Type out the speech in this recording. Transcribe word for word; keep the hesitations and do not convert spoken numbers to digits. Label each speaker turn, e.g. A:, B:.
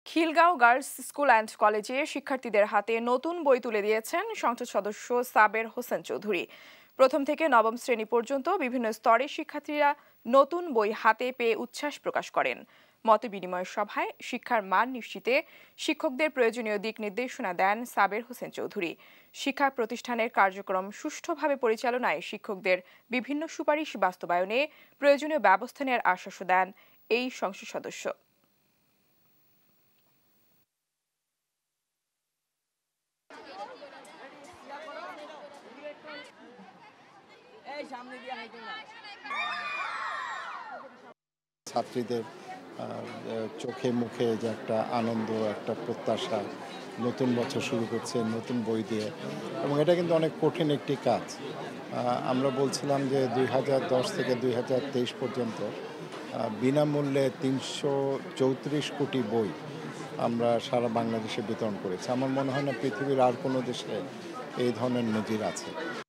A: Khilgaon girls school and কলেজে শিক্ষার্থীদের হাতে নতুন বই তুলে দিয়েছেন সংসদ সদস্য সাবের হোসেন চৌধুরী। প্রথম থেকে নবম শ্রেণী পর্যন্ত বিভিন্ন স্তরের শিক্ষার্থীরা নতুন বই হাতে পেয়ে উচ্ছ্বাস প্রকাশ করেন। মতবিনিময় সভায় শিক্ষার মান নিশ্চিতে শিক্ষকদের প্রয়োজনীয় দিক নির্দেশনা দেন সাবের হোসেন চৌধুরী। শিক্ষা প্রতিষ্ঠানের কার্যক্রম সুষ্ঠুভাবে পরিচালনায় শিক্ষকদের বিভিন্ন সুপারিশ বাস্তবায়নে প্রয়োজনীয় ব্যবস্থা নেওয়ার আশ্বাস দেন এই সংসদ সদস্য।
B: ছাত্রীদের চোখে মুখে যে একটা আনন্দ, একটা প্রত্যাশা, নতুন বছর শুরু করছে নতুন বই দিয়ে, এবং এটা কিন্তু অনেক কঠিন একটি কাজ। আমরা বলছিলাম যে দুই হাজার দশ থেকে দুই হাজার তেইশ পর্যন্ত বিনামূল্যে তিনশো চৌত্রিশ কোটি বই আমরা সারা বাংলাদেশে বিতরণ করেছি। আমার মনে হয় না পৃথিবীর আর কোনো দেশে এই ধরনের নজির আছে।